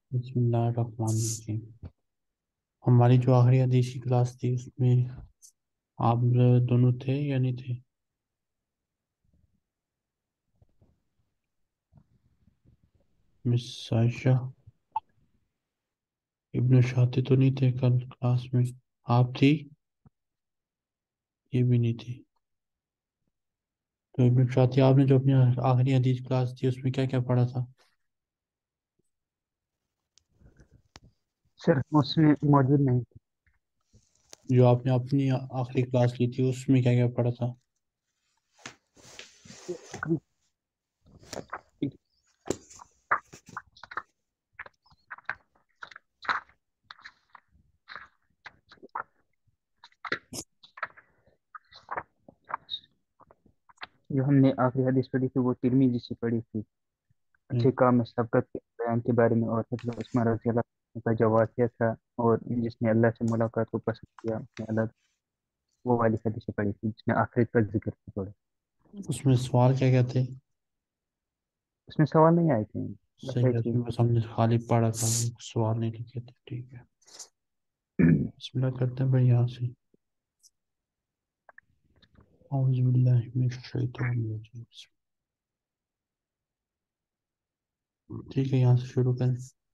بسم اللہ الرحمن الرحیم۔ ہماری جو آخری حدیث کی کلاس تھی اس میں آپ دونوں تھے یا نہیں تھے؟ مس عائشہ ابن شاطر تو نہیں تھے کل کلاس میں؟ آپ تھی؟ یہ بھی نہیں تھی۔ تو ابن شاطر آپ نے جو اپنی آخری حدیث کلاس تھی اس میں کیا کیا پڑھا تھا؟ سر اس میں موجود نہیں جو آپ نے اپنی آخری کلاس لی تھی اس میں کیا کیا پڑھا تھا؟ تھی۔ جو ہم نے آخری حدیث پڑھی تھی وہ ترمذی سے پڑھی تھی، اچھے کام میں سبقت کے بیان کے بارے میں، اور حضرت عثمان رضی اللہ عنہ کا جو واقعہ تھا اور جس نے اللہ سے ملاقات کو پسند کیا اس نے الگ وہ والی حدیث پڑھی تھی جس میں آخرت کا ذکر تھا تھوڑا۔ اس میں سوال کیا کیا تھے؟ اس میں سوال نہیں آئے تھے، بس صحیح ہے، اس ایسے میں بس ہم نے خالی پڑھا تھا، سوال نہیں لکھے تھے۔ ٹھیک ہے، ہی۔ بسم اللہ کرتے ہیں بھائی یہاں سے۔ اعوذ باللہ من الشیطان الرجیم۔ ٹھیک ہے، یہاں سے شروع کریں۔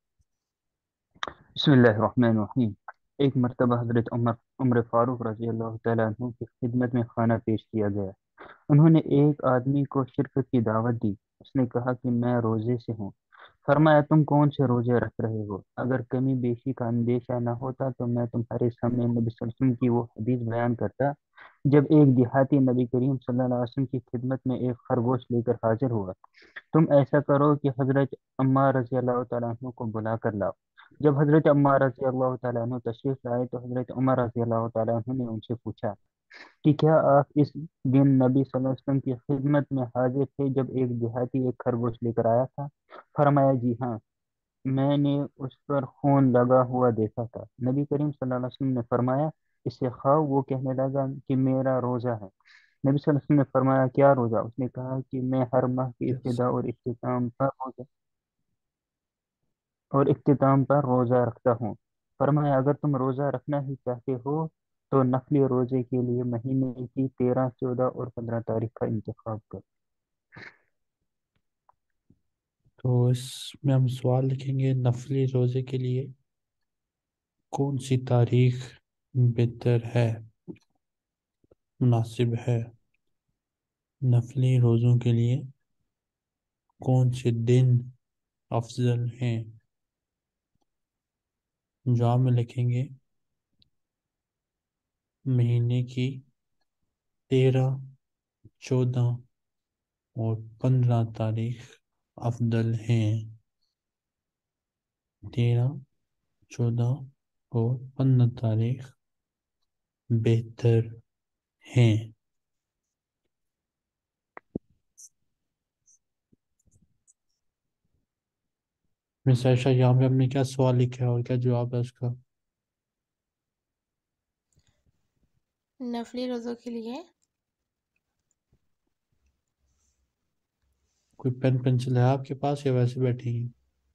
بسم اللہ الرحمن الرحیم۔ ایک مرتبہ حضرت عمر فاروق رضی اللہ تعالیٰ عنہ کی خدمت میں کھانا پیش کیا گیا۔ انہوں نے ایک آدمی کو شرکت کی دعوت دی۔ اس نے کہا کہ میں روزے سے ہوں۔ فرمایا تم کون سے روزے رکھ رہے ہو؟ اگر کمی بیشی کا اندیشہ نہ ہوتا تو میں تمہارے سامنے نبی صلی اللہ علیہ وسلم کی وہ حدیث بیان کرتا جب ایک دیہاتی نبی کریم صلی اللہ علیہ وسلم کی خدمت میں ایک خرگوش لے کر حاضر ہوا۔ تم ایسا کرو کہ حضرت عمار رضی اللہ تعالیٰ عنہ کو بلا کر لاؤ۔ جب حضرت عمار رضی اللہ تعالیٰ عنہ تشریف لائے تو حضرت عمر رضی اللہ تعالیٰ عنہ نے ان سے پوچھا کہ کیا آپ اس دن نبی صلی اللہ علیہ وسلم کی خدمت میں حاضر تھے جب ایک دیہاتی ایک خرگوش لے کر آیا تھا؟ فرمایا جی ہاں، میں نے اس پر خون لگا ہوا دیکھا تھا۔ نبی کریم صلی اللہ علیہ وسلم نے فرمایا اسے کھاؤ۔ وہ کہنے لگا کہ میرا روزہ ہے۔ نبی صلی اللہ علیہ وسلم نے فرمایا کیا روزہ؟ اس نے کہا کہ میں ہر ماہ کی Yes. ابتدا اور اختتام پر روزہ رکھتا ہوں۔ فرمایا اگر تم روزہ رکھنا ہی چاہتے ہو تو نفلی روزے کے لیے مہینے کی 13، 14 اور 15 تاریخ کا انتخاب کرو۔ تو اس میں ہم سوال لکھیں گے، نفلی روزے کے لیے کون سی تاریخ بہتر ہے، مناسب ہے؟ نفلی روزوں کے لیے کون سے دن افضل ہیں؟ جواب میں لکھیں گے مہینے کی 13، 14 اور 15 تاریخ افضل ہیں۔ 13، 14 اور 15 تاریخ بہتر ہیں۔ مس عائشہ یہاں پہ ہم نے کیا سوال لکھا ہے اور کیا جواب ہے اس کا؟ نفلی روزوں کے لیے کوئی پین پنسل ہے آپ کے پاس یا ویسے بیٹھے ہیں؟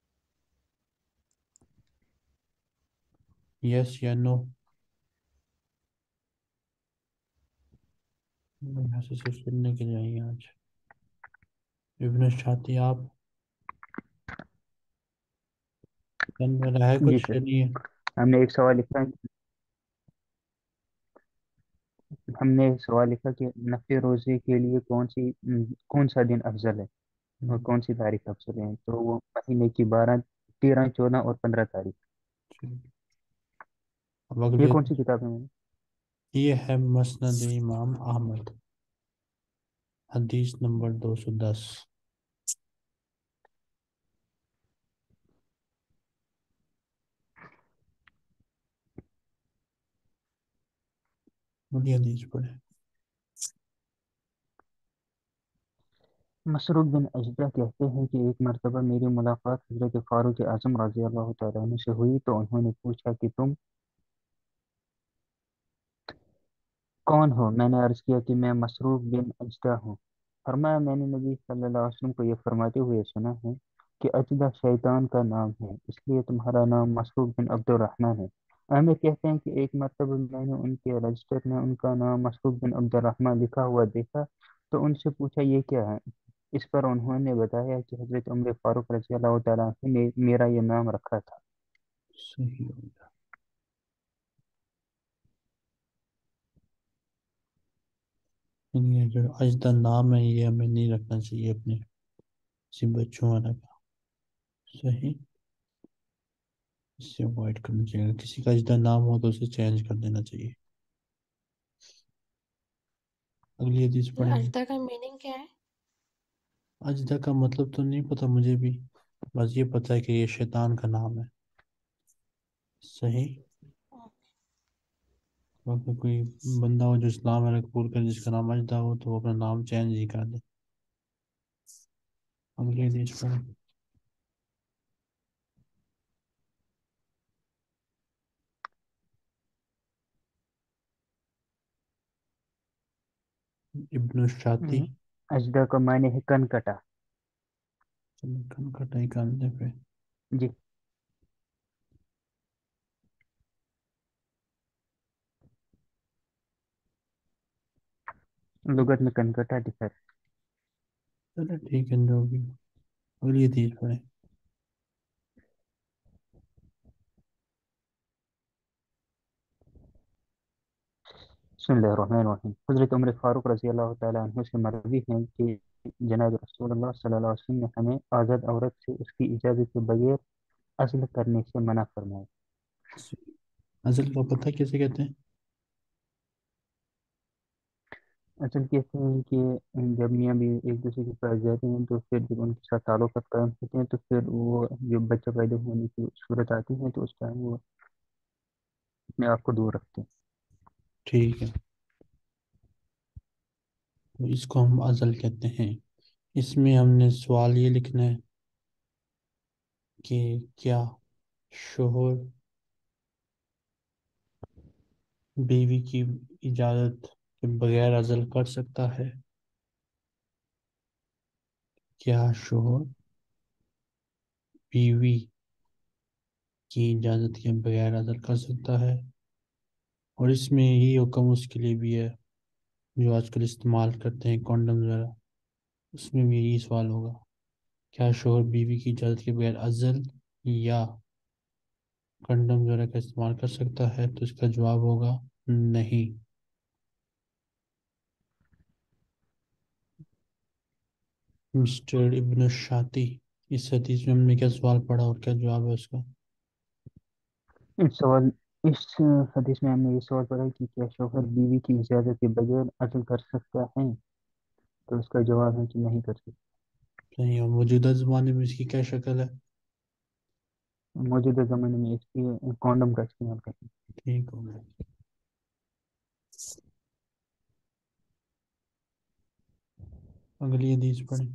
یس یا نو؟ یہاں سے صرف سننے کے لیے آئی ہیں آج۔ ابن شاطی آپ پین میں رہا ہے جی کچھ سر، یا نہیں ہے؟ ہم نے ایک سوال لکھا ہم نے ایک سوال لکھا کہ نفلی روزے کے لیے کون سا دن افضل ہے اور کون سی تاریخ افضل ہے، تو وہ مہینے کی 12، 13، 14 اور 15 تاریخ۔ ٹھیک۔ اب یہ اگلے کون سی کتاب ہے؟ یہ ہے مسند امام احمد، حدیث نمبر 210۔ بڑی حدیث پڑھے۔ مسروق بن اجدہ کہتے ہیں کہ ایک مرتبہ میری ملاقات حضرت فاروق اعظم رضی اللہ تعالیٰ عنہ سے ہوئی تو انہوں نے پوچھا کہ تم کون ہو؟ میں نے عرض کیا کہ میں مسروق بن اجدہ ہوں۔ فرمایا میں نے نبی صلی اللہ علیہ وسلم کو یہ فرماتے ہوئے سنا ہے کہ اجدہ شیطان کا نام ہے، اس لیے تمہارا نام مسعود بن عبد الرحمن ہے۔ عامر کہتے ہیں کہ ایک مرتبہ میں نے ان کے رجسٹر میں ان کا نام مسعود بن عبد الرحمن لکھا ہوا دیکھا، تو ان سے پوچھا یہ کیا ہے؟ اس پر انہوں نے بتایا کہ حضرت عمر فاروق رضی اللہ تعالیٰ عنہ نے میرا یہ نام رکھا تھا۔ صحیح ہو گیا۔ یہ جو اجدہ نام ہے یہ ہمیں نہیں رکھنا چاہیے اپنے کسی بچوں والا کا۔ صحیح، اس سے اوائڈ کرنا چاہیے، کسی کا اجدہ نام ہو تو اسے چینج کر دینا چاہیے۔ اگلی حدیث یہ پڑھیں گے۔ اجدہ کا میننگ کیا ہے؟ اجدہ کا مطلب تو نہیں پتہ مجھے بھی، بس یہ پتہ ہے کہ یہ شیطان کا نام ہے۔ صحیح، اگر کوئی بندہ ہو جو اسلام میں قبول کر جس کا نام اجدہ ہو تو وہ اپنا نام چینج ہی کر دے۔ اگلی حدیث پڑھیں۔ ابن الشاتی۔ اجدہ کا معنی ہے کن کٹا۔ چلو کن کٹائی کرنے پہ جی، لغت میں کن کٹا لکھا ہے۔ چلو ٹھیک ہے جو بھی۔ اگلی حدیث پڑھیں۔ بسم اللہ الرحمن الرحیم۔ حضرت عمر فاروق رضی اللہ تعالیٰ عنہ سے مروی ہے کہ جناب رسول اللہ صلی اللہ علیہ وسلم نے ہمیں آزاد عورت سے اس کی اجازت کے بغیر عزل کرنے سے منع فرمایا۔ ازل کا پتہ کیسے کہتے ہیں؟ اصل کہتے ہیں کہ جب میاں بھی ایک دوسرے کے پاس جاتے ہیں تو پھر جب ان کے ساتھ تعلقات قائم ہوتے ہیں تو پھر وہ جو بچہ پیدا ہونے کی صورت آتی ہے تو اس ٹائم وہ اپنے آپ کو دور رکھتے ہیں۔ ٹھیک ہے، تو اس کو ہم ازل کہتے ہیں۔ اس میں ہم نے سوال یہ لکھنا ہے کہ کیا شوہر بیوی کی اجازت کے بغیر عزل کر سکتا ہے؟ کیا شوہر بیوی کی اجازت کے بغیر عزل کر سکتا ہے؟ اور اس میں یہ حکم اس کے لیے بھی ہے جو آج کل استعمال کرتے ہیں کونڈم وغیرہ، اس میں بھی یہی سوال ہوگا، کیا شوہر بیوی کی اجازت کے بغیر عزل یا کنڈم وغیرہ کا استعمال کر سکتا ہے؟ تو اس کا جواب ہوگا نہیں۔ مسٹر ابن الشاتی، اس حدیث میں ہم نے کیا سوال پڑھا اور کیا جواب ہے اس کا؟ اس سوال اس حدیث میں ہم نے یہ سوال پڑھا کہ کیا شوہر بیوی کی اجازت کے بغیر عزل کر سکتا ہے، تو اس کا جواب ہے کہ نہیں کر سکتا۔ صحیح، اور موجودہ زمانے میں اس کی کیا شکل ہے؟ موجودہ زمانے میں اس کی کونڈم کا استعمال کرتے ہیں۔ ٹھیک ہو گیا۔ اگلی حدیث پڑھیں۔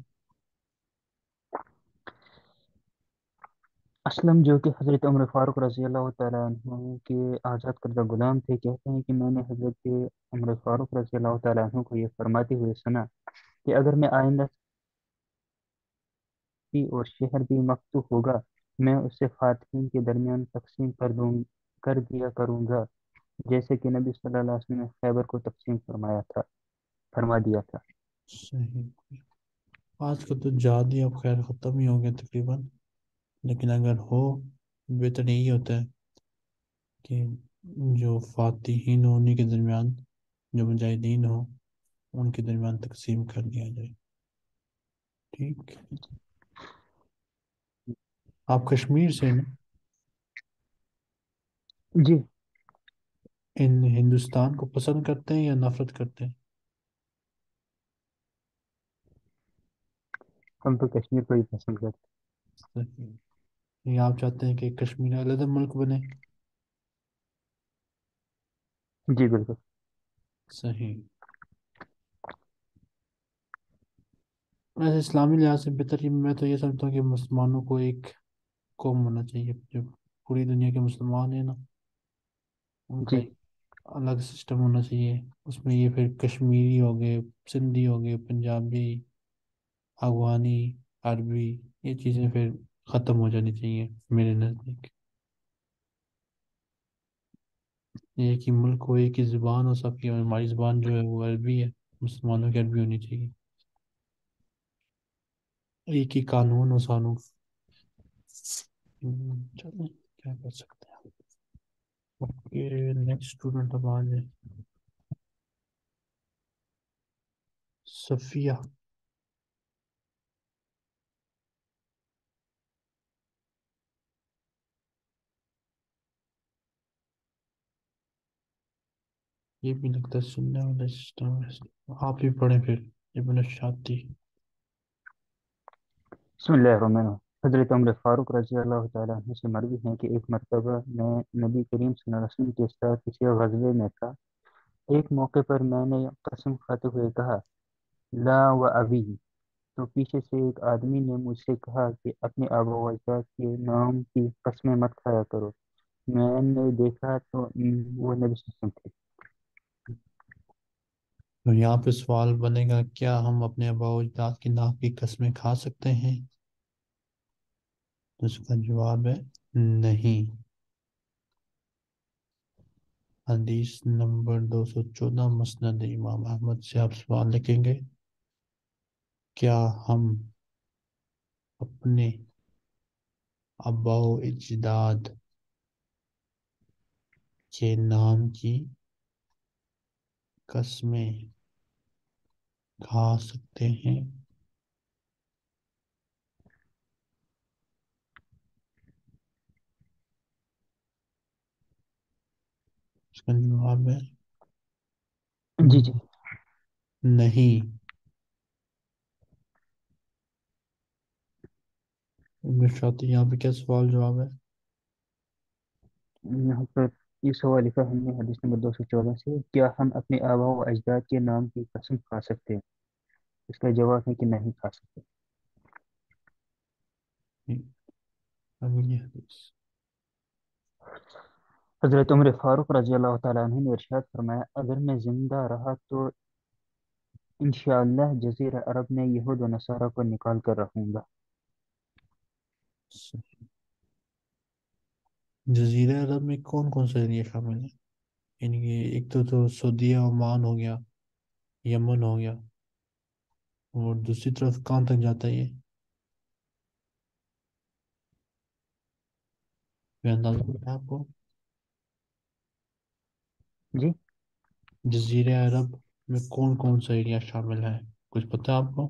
اسلم جو کہ حضرت عمر فاروق رضی اللہ تعالیٰ عنہ کے آزاد کردہ غلام تھے، کہتے ہیں کہ میں نے حضرت عمر فاروق رضی اللہ تعالیٰ عنہ کو یہ فرماتے ہوئے سنا کہ اگر میں آئندہ بھی اور شہر بھی مفتوح ہوگا، میں اسے فاتحین کے درمیان تقسیم کر دیا کروں گا، جیسے کہ نبی صلی اللہ علیہ وسلم نے خیبر کو تقسیم فرما دیا تھا۔ صحیح، آج کا تو جہاد ہی اب خیر ختم ہی ہو گیا تقریباً، لیکن اگر ہو بہتر یہی ہوتا ہے کہ جو فاتحین ہو انہیں کے درمیان جو مجاہدین ہو ان کے درمیان تقسیم کر دیا جائے۔ ٹھیک، آپ کشمیر سے نا؟ جی، ان ہندوستان کو پسند کرتے ہیں یا نفرت کرتے ہیں؟ ہم تو کشمیر کو ہی پسند کرتے صحیح، یہ آپ چاہتے ہیں کہ کشمیر علیحدہ ملک بنے؟ ہیں۔ جی بالکل۔ صحیح، ویسے اسلامی لحاظ سے بہتر میں تو یہ سمجھتا ہوں کہ مسلمانوں کو ایک قوم ہونا چاہیے، جو پوری دنیا کے مسلمان ہیں نا ان کا جی، ایک الگ سسٹم ہونا چاہیے۔ اس میں یہ پھر کشمیری ہو گئے، سندھی ہو گئے، پنجابی، افغانی، عربی، یہ چیزیں پھر ختم ہو جانی چاہیے میرے نزدیک. ایک ہی ملک ہو، ایک ہی زبان ہو سب کی، اور ہماری زبان جو ہے وہ عربی ہے، مسلمانوں کی عربی ہونی چاہیے. ایک ہی قانون ہو سانوں. چلیں، کیا کر سکتے ہیں. اوکے، نیکسٹ اسٹوڈنٹ اب آ جائے. صفیہ. یہ بھی لگتا ہے سننے والا سسٹم ہے. آپ ہی پڑھیں پھر. ابن الشاتی. بسم اللہ الرحمن الرحیم۔ حضرت عمر فاروق رضی اللہ تعالیٰ عنہ سے مروی ہے کہ ایک مرتبہ میں نبی کریم صلی اللہ علیہ وسلم کے ساتھ کسی غزوے میں تھا۔ ایک موقع پر میں نے قسم کھاتے ہوئے کہا، لا و ابی، تو پیچھے سے ایک آدمی نے مجھ سے کہا کہ اپنے آبا و اجداد کے نام کی قسمیں مت کھایا کرو۔ میں نے دیکھا تو وہ نبی صلی اللہ علیہ وسلم تھے۔ تو یہاں پہ سوال بنے گا، کیا ہم اپنے آباء و اجداد کی ناک کی قسمیں کھا سکتے ہیں؟ تو اس کا جواب ہے نہیں. حدیث نمبر 214 مسند امام احمد سے آپ سوال لکھیں گے، کیا ہم اپنے آباء و اجداد کے نام کی قسمیں کھا سکتے ہیں؟ اس کا جواب ہے جی جی۔ نہیں. ابن شاطی، یہاں پہ کیا سوال جواب ہے؟ یہاں پر یہ سوال لکھا ہم نے حدیث نمبر 214 سے، کیا ہم اپنے آبا و اجداد کے نام کی قسم کھا سکتے ہیں؟ اس کا جواب ہے کہ نہیں کھا سکتے۔ اگلی حدیث. حضرت عمر فاروق رضی اللہ تعالیٰ عنہ نے ارشاد فرمایا، اگر میں زندہ رہا تو انشاءاللہ جزیرہ عرب میں یہود و نصارہ کو نکال کر رہوں گا۔ جزیرہ عرب میں کون کون سے ایریا شامل ہیں؟ یعنی کہ ایک تو سعودیہ عمان ہو گیا، یمن ہو گیا، اور دوسری طرف کہاں تک جاتا ہے یہ؟ کوئی اندازہ ہے آپ کو؟ جی جزیرہ عرب میں کون کون سا ایریا شامل ہے؟ کچھ پتہ ہے آپ کو؟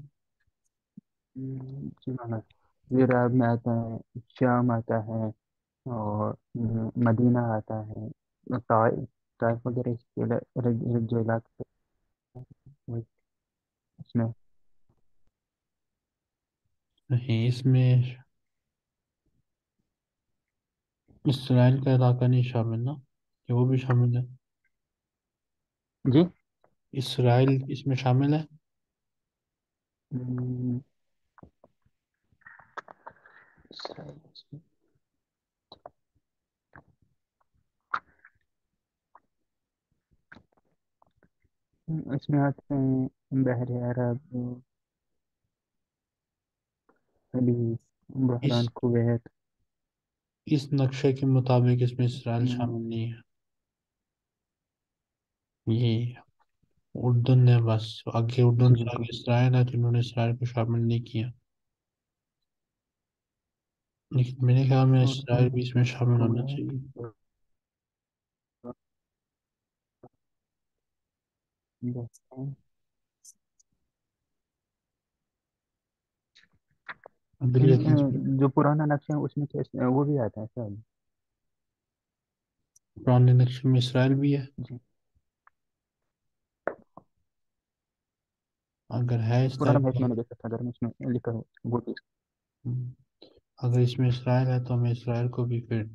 جی مولانا، جزیرہ عرب میں آتا ہے شام، آتا ہے اور مدینہ آتا ہے، طائف، طائف وغیرہ اس کے جو علاقے وہ اس میں۔ نہیں، اس میں اسرائیل کا علاقہ نہیں شامل نا؟ کہ وہ بھی شامل ہے؟ جی اسرائیل اس میں شامل ہے؟ ہم، اسرائیل اس میں آتے ہیں بحر عرب، علی، بحران، اس کویت۔ اس نقشے کے مطابق اس میں اسرائیل ہم، شامل نہیں ہے. یہ اردن ہے بس. آگے جی اردن سے بالکل۔ آگے اسرائیل ہے، تو انہوں نے اسرائیل کو شامل نہیں کیا. لیکن میرے خیال میں اردن، اسرائیل بھی اس میں شامل ہونا کویت، چاہیے. بحرین۔ اگلی حدیث میں جو پرانا نقشہ ہے اس میں وہ بھی آتا ہے سر؟ پرانے نقشے میں اسرائیل بھی ہے. جی، اگر ہے اس پرانا ٹائپ میچ کا، میں نے دیکھا تھا، اگر میں اس میں لکھا ہو وہ بھی۔ اگر اس میں اسرائیل ہے تو ہمیں اسرائیل کو بھی پھر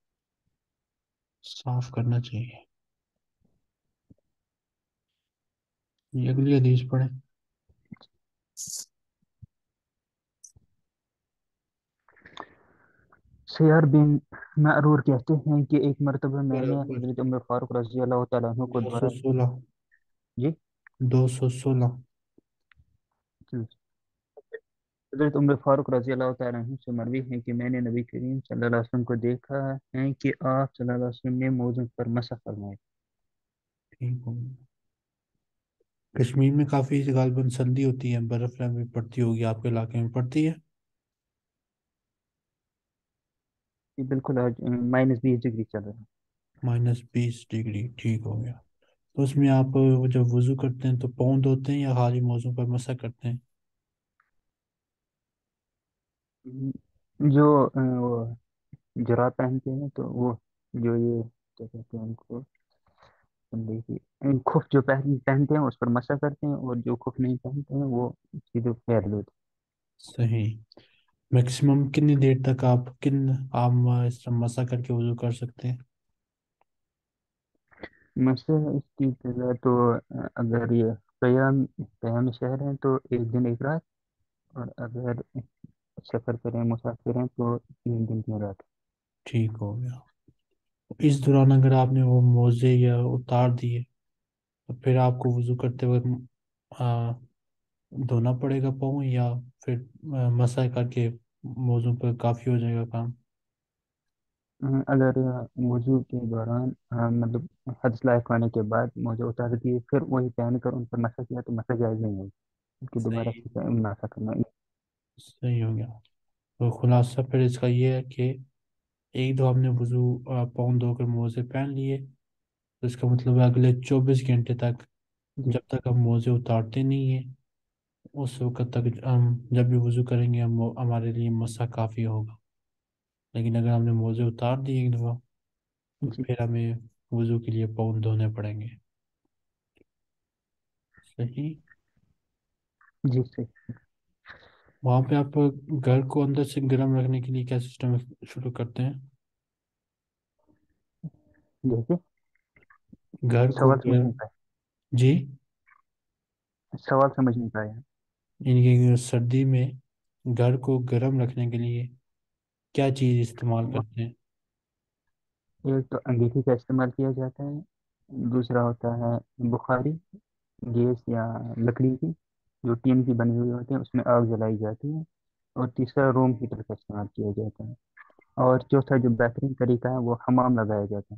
صاف کرنا چاہیے. یہ اگلی حدیث پڑھیں. سیار بن معرور کہتے ہیں کہ ایک مرتبہ میں نے برابر. حضرت عمر فاروق رضی اللہ تعالیٰ عنہ کو دو سو دوبارہ۔ سولہ جی 216. حضرت عمر فاروق رضی اللہ تعالیٰ عنہ سے مروی ہے کہ میں نے نبی کریم صلی اللہ علیہ وسلم کو دیکھا ہے کہ آپ صلی اللہ علیہ وسلم نے موضوع پر مسح فرمایا۔ ٹھیک ہو گیا۔ کشمیر میں کافی غالباً سردی ہوتی ہے، برف بھی پڑتی ہوگی، آپ کے علاقے میں پڑتی ہے؟ یہ بالکل آج -20 ڈگری چل رہا ہے۔ -20 ڈگری، ٹھیک ہو گیا۔ تو اس میں آپ جب وضو کرتے ہیں تو پاؤں دھوتے ہیں یا خالی موضوع پر مسح کرتے ہیں؟ جو وہ جراب پہنتے ہیں تو وہ جو یہ کیا کہتے ہیں ان کو، دیکھیے خف جو پہنتے ہیں اس پر مسح کرتے ہیں، اور جو خف نہیں پہنتے ہیں وہ سیدھے پھیر دیتے صحیح۔ میکسیمم کتنی دیر تک آپ اس طرح مسح کر کے وضو کر سکتے ہیں؟ ہیں۔ مسح اس کی جگہ تو اگر یہ قیام شہر ہے تو 1 دن 1 رات، اور اگر سفر کریں مسافر ہیں تو 3 دن 3 رات۔ ٹھیک ہو گیا۔ اس دوران اگر آپ نے وہ موزے یا اتار دیے تو پھر آپ کو وضو کرتے وقت دھونا پڑے گا پاؤں، یا پھر مسح کر کے موضوع پر کافی ہو جائے گا کام؟ اگر وضو کے دوران مطلب حدث لاحق ہونے کے بعد موزے اتار دیے پھر وہی پہن کر ان پر مسح کیا تو مسح جائز نہیں ہوگی، ان کی دوبارہ صحیح، سے مسح کرنا۔ صحیح ہو گیا۔ تو خلاصہ پھر اس کا یہ ہے کہ ایک دو ہم نے وضو پاؤں دھو کر موزے پہن لیے، تو اس کا مطلب ہے اگلے 24 گھنٹے تک جی جب تک ہم موزے اتارتے نہیں ہیں، اس وقت تک ہم جب بھی وضو کریں گے ہمارے لیے مسح کافی ہوگا۔ لیکن اگر ہم نے موزے اتار دیے ایک دفعہ تو جی پھر ہمیں وضو کے لیے پاؤں دھونے پڑیں گے۔ صحیح۔ جی صحیح۔ وہاں پہ آپ گھر کو اندر سے گرم رکھنے کے لیے کیا سسٹم شروع کرتے ہیں؟ جیسے گھر کو سوال سمجھ گرم، نہیں پایا، جی، سوال سمجھ نہیں پایا۔ یعنی کہ سردی میں گھر کو گرم رکھنے کے لیے کیا چیز استعمال وہ کرتے ہیں؟ ایک تو انگیٹھی کا استعمال کیا جاتا ہے، دوسرا ہوتا ہے بخاری، گیس یا لکڑی کی جو ٹین کی بنی ہوئی ہوتی ہے اس میں آگ جلائی جاتی ہے، اور تیسرا روم ہیٹر کا استعمال کیا جاتا ہے، اور چوتھا جو بہترین طریقہ ہے وہ حمام لگایا جاتا ہے۔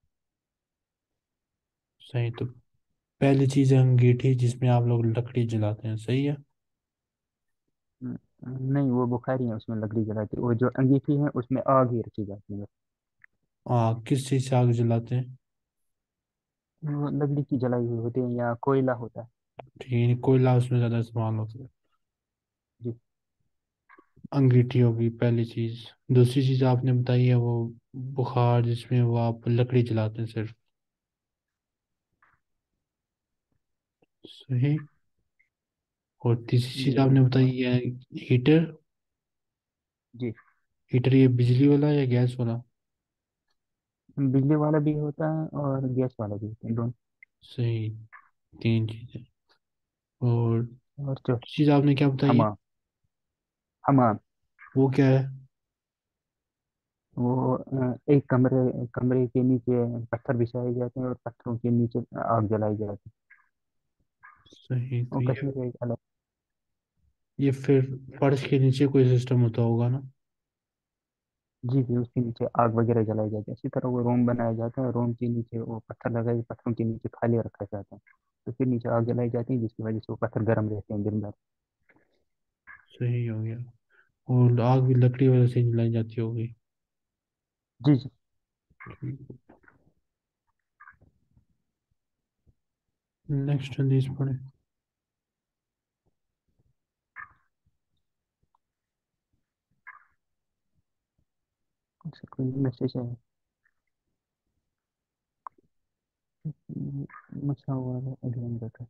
صحیح۔ تو پہلی چیز ہے انگیٹھی، جس میں آپ لوگ لکڑی جلاتے ہیں، صحیح ہے؟ نہیں وہ بخاری ہے، اس میں لکڑی جلاتی ہے، وہ جو انگیٹھی ہے اس میں آگ ہی رکھی جاتی ہے۔ کس چیز سے آگ جلاتے ہیں؟ وہ لکڑی کی جلائی ہوئی ہوتی ہے یا کوئلہ ہوتا ہے۔ ٹھیک ہے، کوئلہ اس میں زیادہ استعمال ہوتا ہے۔ جی انگیٹھی ہوگی پہلی چیز۔ دوسری چیز آپ نے بتائی ہے وہ بخار، جس میں وہ آپ لکڑی جلاتے ہیں صرف، صحیح۔ اور تیسری چیز جی آپ نے بالکل۔ بتائی ہے ہیٹر۔ جی ہیٹر یہ بجلی والا یا گیس والا؟ بجلی والا بھی ہوتا ہے اور گیس والا بھی ہوتا ہے، دونوں۔ صحیح، تین چیزیں۔ اور اور جو چیز آپ نے کیا بتائی ہے؟ حمام، حمام وہ کیا ہے؟ وہ ایک کمرے کے نیچے پتھر بچھائے جاتے ہیں اور پتھروں کے نیچے آگ جلائی جاتی ہے، صحیح۔ تو وہ کشمیر کا ایک الگ۔ یہ پھر فرش کے نیچے کوئی سسٹم ہوتا ہوگا نا؟ جی جی اس کے نیچے آگ وغیرہ جلائی جاتی ہے، اسی طرح وہ روم بنایا جاتا ہے، روم کے نیچے وہ پتھر لگائے، پتھروں کے نیچے خالی رکھا جاتا ہے، تو پھر نیچے آگ جلائی جاتی ہے جس کی وجہ سے وہ پتھر گرم رہتے ہیں دن بھر۔ صحیح ہو گیا۔ اور آگ بھی لکڑی وجہ سے جلائی جاتی ہوگی؟ جی جی نیکسٹ حدیث پڑھیں۔ کوئی میسج ہے؟ مسا ہوا ہے اگین بیٹا۔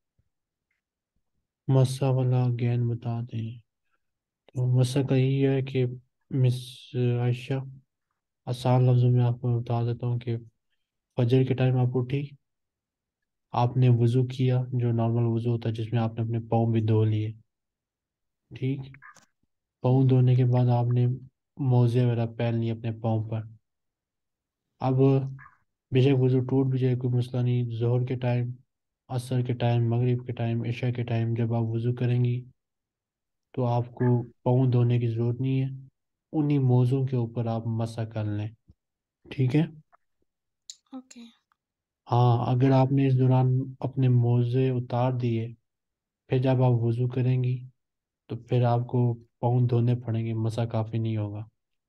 مسا والا گین بتا دیں۔ تو مسا کا یہ ہے کہ مس عائشہ، آسان لفظوں میں آپ کو بتا دیتا ہوں کہ فجر کے ٹائم آپ اٹھی، آپ نے وضو کیا جو نارمل وضو ہوتا ہے، جس میں آپ نے اپنے پاؤں بھی دھو لیے، ٹھیک۔ پاؤں دھونے کے بعد آپ نے موزے وغیرہ پہن لیے اپنے پاؤں پر۔ اب بے شک وضو ٹوٹ بھی جائے کوئی مسئلہ نہیں، ظہر کے ٹائم، عصر کے ٹائم، مغرب کے ٹائم، عشاء کے ٹائم جب آپ وضو کریں گی تو آپ کو پاؤں دھونے کی ضرورت نہیں ہے، انہی موزوں کے اوپر آپ مسح کر لیں، ٹھیک ہے؟ اوکے. ہاں، اگر آپ نے اس دوران اپنے موزے اتار دیے، پھر جب آپ وضو کریں گی تو پھر آپ کو پاؤں دھونے پڑیں گے، مسح کافی نہیں ہوگا،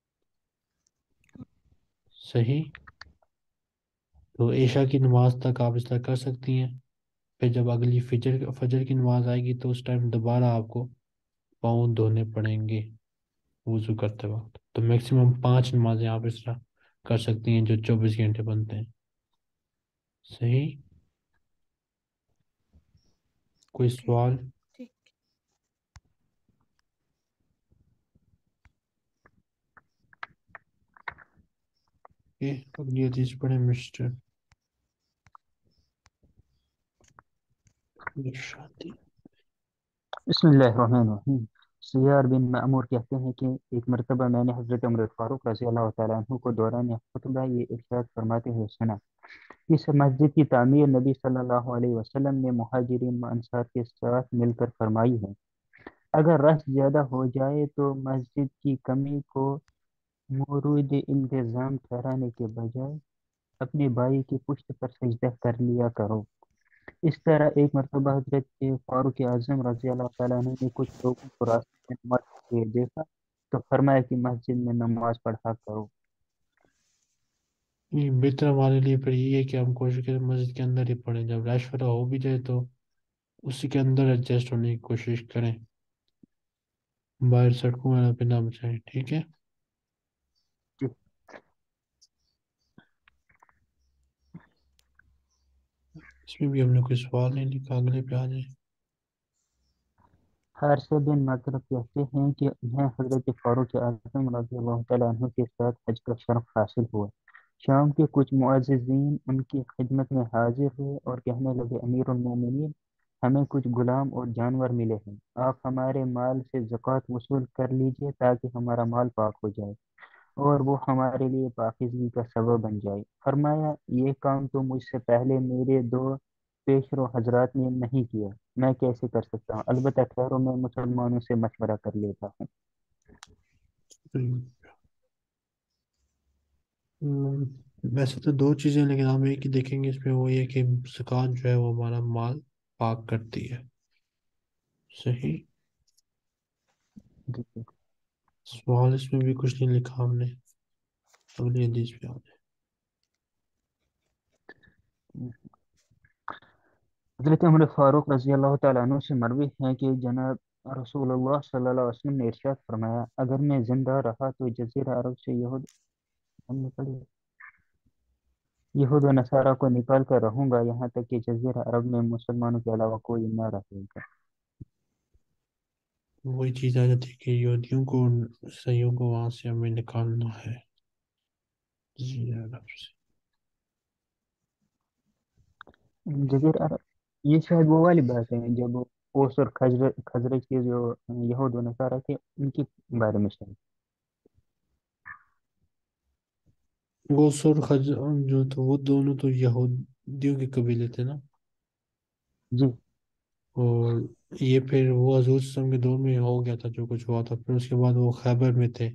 صحیح؟ تو عشاء کی نماز تک آپ اس طرح کر سکتی ہیں، پھر جب اگلی فجر کی نماز آئے گی تو اس ٹائم دوبارہ آپ کو پاؤں دھونے پڑیں گے وضو کرتے وقت. تو میکسیمم 5 نمازیں آپ اس طرح کر سکتی ہیں جو 24 گھنٹے بنتے ہیں، صحیح؟ کوئی اوکے. سوال؟ ٹھیک. اگلی حدیث پڑھیں مسٹر شادی. بسم اللہ الرحمن الرحیم۔ سیار بن معمور کہتے ہیں کہ ایک مرتبہ میں نے حضرت عمر فاروق رضی اللہ تعالیٰ عنہ کو دوران خطبہ یہ ارشاد فرماتے ہوئے سنا، اس مسجد کی تعمیر نبی صلی اللہ علیہ وسلم نے مہاجرین و انصار کے ساتھ مل کر فرمائی ہے۔ اگر رش زیادہ ہو جائے تو مسجد کی کمی کو مورد التزام ٹھہرانے کے بجائے اپنے بھائی کی پشت پر سجدہ کر لیا کرو۔ اس طرح ایک مرتبہ حضرت فاروق اعظم رضی اللہ تعالیٰ عنہ نے کچھ لوگوں کو راستے میں نماز پڑھتے ہوئے دیکھا تو فرمایا کہ مسجد میں نماز پڑھا کرو۔ یہ بہتر ہمارے لیے پھر یہ ہے کہ ہم کوشش کریں مسجد کے اندر ہی پڑھیں، جب رش وغیرہ ہو بھی جائے تو اسی کے اندر ایڈجسٹ ہونے کی کوشش کریں، باہر سڑکوں میں پہ نہ بچائیں، ٹھیک ہے؟ جی۔ اس میں بھی ہم نے کوئی سوال نہیں لکھا، اگلے پہ آ جائیں. حارثہ بن مطرف کہتے ہیں کہ انہیں حضرت فاروق اعظم رضی اللہ تعالیٰ عنہ کے ساتھ حج کا شرف حاصل ہوا۔ شام کے کچھ معززین ان کی خدمت میں حاضر ہوئے اور کہنے لگے، امیر المومنین، ہمیں کچھ غلام اور جانور ملے ہیں، آپ ہمارے مال سے زکوٰۃ وصول کر لیجئے تاکہ ہمارا مال پاک ہو جائے اور وہ ہمارے لیے پاکیزگی کا سبب بن جائے۔ فرمایا، یہ کام تو مجھ سے پہلے میرے دو پیشرو حضرات نے نہیں کیا، میں کیسے کر سکتا ہوں؟ البتہ ٹھہرو، میں مسلمانوں سے مشورہ کر لیتا ہوں۔ ویسے تو 2 چیزیں لیکن ہم ایک ہی دیکھیں گے اس میں، وہ یہ کہ زکوٰۃ جو ہے وہ ہمارا مال پاک کرتی ہے، صحیح؟ جی جی۔ سوال اس میں بھی کچھ نہیں لکھا ہم نے، اگلی حدیث پہ آ جائیں. حضرت عمر فاروق رضی اللہ تعالیٰ عنہ سے مروی ہے کہ جناب رسول اللہ صلی اللہ علیہ وسلم نے ارشاد فرمایا، اگر میں زندہ رہا تو جزیرہ عرب سے یہود و نصارہ کو نکال کر رہوں گا، یہاں تک کہ جزیرہ عرب میں مسلمانوں کے علاوہ کوئی نہ رہے گا۔ وہی چیز آ جاتی ہے کہ یہودیوں کو عیسائیوں کو وہاں سے ہمیں نکالنا ہے، جی عرب سے. جزیرہ عرب، یہ شاید وہ والی بات ہے جب اوس اور خزرج کے جو یہود و نصارہ تھے ان کے بارے میں شاید۔ اوس اور جو تو وہ دونوں تو یہودیوں کے قبیلے تھے نا، جی اور یہ پھر وہ حضور صلی اللہ علیہ وسلم کے دور میں ہو گیا تھا جو کچھ ہوا تھا، پھر اس کے بعد وہ خیبر میں تھے،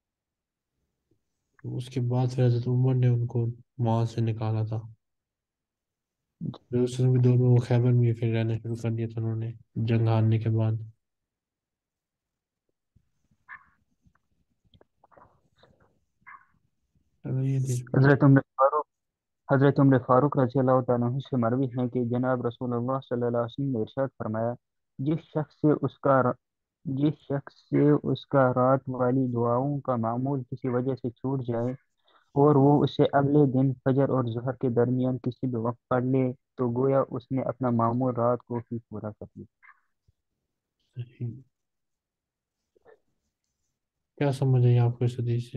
اس کے بعد پھر حضرت عمر نے ان کو وہاں سے نکالا تھا. حضور صلی اللہ علیہ وسلم کے دور میں وہ خیبر میں ہی پھر رہنا شروع کر دیا تھا انہوں نے، جنگ ہارنے کے بعد. چلو یہ حدیث پڑھیں. حضرت عمر فاروق حضرت عمر فاروق رضی اللہ تعالیٰ عنہ سے مروی ہے کہ جناب رسول اللہ صلی اللہ علیہ وسلم نے ارشاد فرمایا، جس شخص سے اس کا رات والی دعاؤں کا معمول کسی وجہ سے چھوٹ جائے اور وہ اسے اگلے دن فجر اور ظہر کے درمیان کسی بھی وقت پڑھ لے تو گویا اس نے اپنا معمول رات کو ہی پورا کر لیا۔ صحیح. کیا سمجھ آئی آپ کو اس حدیث سے؟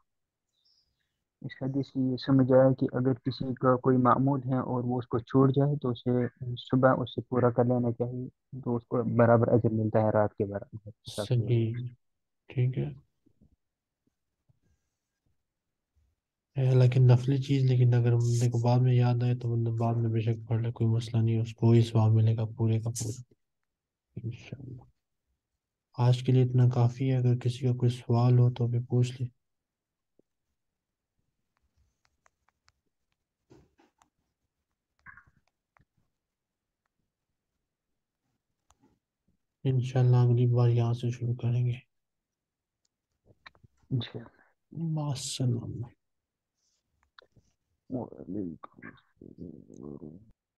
اس حدیث سے یہ سمجھ آیا کہ اگر کسی کا کوئی معمول ہے اور وہ اس کو چھوٹ جائے تو اسے صبح اس سے پورا کر لینا چاہیے، تو اس کو برابر اجر ملتا ہے رات کے برابر حساب سے۔ صحیح، ٹھیک ہے لیکن نفلی چیز، لیکن اگر بندے کو بعد میں یاد آئے تو بندہ بعد میں بے شک پڑھ لے، کوئی مسئلہ نہیں ہے، اس کو وہی ثواب ملے گا پورے کا پورا، انشاءاللہ. آج کے لیے اتنا کافی ہے، اگر کسی کا کوئی سوال ہو تو بھی پوچھ لے۔ انشاءاللہ اگلی بار یہاں سے شروع کریں گے۔ انشاءاللہ۔ السلام۔ وعلیکم السلام۔